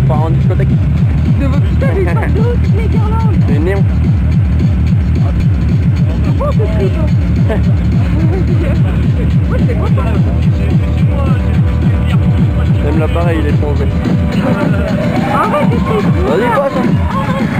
part en discothèque. De votre putain, mais pas d'eau, toutes les guirlandes. C'est néon. Oh, c'est triste. Moi, j'étais content. Même l'appareil il est tombé. Arrête, c'est triste. Vas-y, passe. Arrête.